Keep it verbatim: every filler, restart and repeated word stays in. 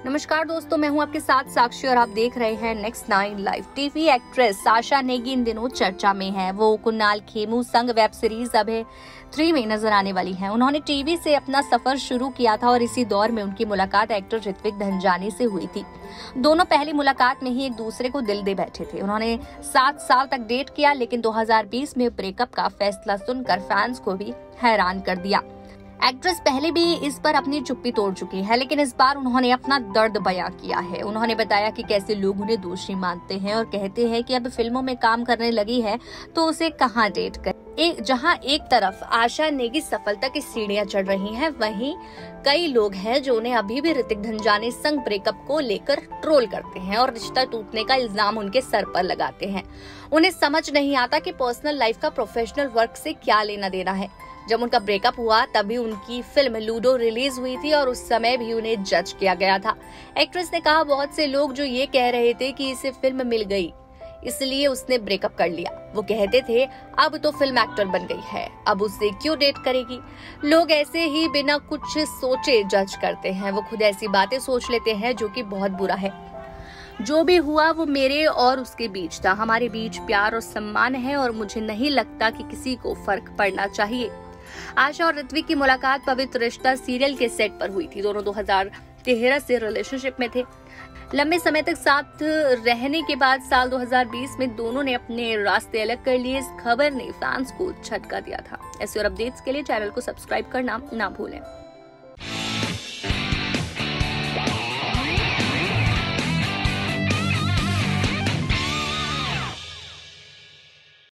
नमस्कार दोस्तों, मैं हूं आपके साथ साक्षी और आप देख रहे हैं next nine live. TV actress Asha Negi इन दिनों चर्चा में है। वो कुणाल खेमू संग वेब सीरीज अभय थ्री में नजर आने वाली हैं। उन्होंने टीवी से अपना सफर शुरू किया था और इसी दौर में उनकी मुलाकात एक्टर ऋत्विक धनजानी से हुई थी। दोनों पहली मुलाकात में ही एक दूसरे को दिल दे बैठे थे। उन्होंने सात साल तक डेट किया, लेकिन दो हज़ार बीस में ब्रेकअप का फैसला सुनकर फैंस को भी हैरान कर दिया। एक्ट्रेस पहले भी इस पर अपनी चुप्पी तोड़ चुकी है, लेकिन इस बार उन्होंने अपना दर्द बयां किया है। उन्होंने बताया कि कैसे लोग उन्हें दोषी मानते हैं और कहते हैं कि अब फिल्मों में काम करने लगी है तो उसे कहां डेट करे। एक जहां एक तरफ आशा नेगी सफलता की सीढ़ियां चढ़ रही हैं, वहीं कई लोग हैं जो उन्हें अभी भी ऋतिक धनजानी संग ब्रेकअप को लेकर ट्रोल करते हैं और रिश्ता टूटने का इल्जाम उनके सर पर लगाते हैं। उन्हें समझ नहीं आता कि पर्सनल लाइफ का प्रोफेशनल वर्क से क्या लेना देना है। जब उनका ब्रेकअप हुआ तभी उनकी फिल्म लूडो रिलीज हुई थी और उस समय भी उन्हें जज किया गया था। एक्ट्रेस ने कहा, बहुत से लोग जो ये कह रहे थे कि इसे फिल्म मिल गई इसलिए उसने ब्रेकअप कर लिया। वो कहते थे अब तो फिल्म एक्टर बन गई है, अब उससे क्यों डेट करेगी। लोग ऐसे ही बिना कुछ सोचे जज करते हैं। वो खुद ऐसी बातें सोच लेते हैं जो कि बहुत बुरा है। जो भी हुआ वो मेरे और उसके बीच था। हमारे बीच प्यार और सम्मान है और मुझे नहीं लगता कि किसी को फर्क पड़ना चाहिए। आशा और ऋत्विक की मुलाकात पवित्र रिश्ता सीरियल के सेट पर हुई थी। दोनों दो हज़ार तेरह से रिलेशनशिप में थे। लंबे समय तक साथ रहने के बाद साल दो हज़ार बीस में दोनों ने अपने रास्ते अलग कर लिए। इस खबर ने फैंस को झटका दिया था। ऐसे और अपडेट्स के लिए चैनल को सब्सक्राइब करना ना भूलें।